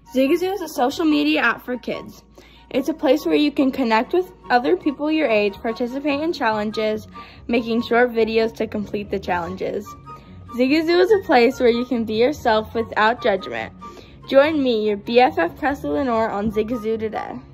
Zigazoo is a social media app for kids. It's a place where you can connect with other people your age, participate in challenges, making short videos to complete the challenges. Zigazoo is a place where you can be yourself without judgment. Join me, your BFF Presley Leonor, on Zigazoo today.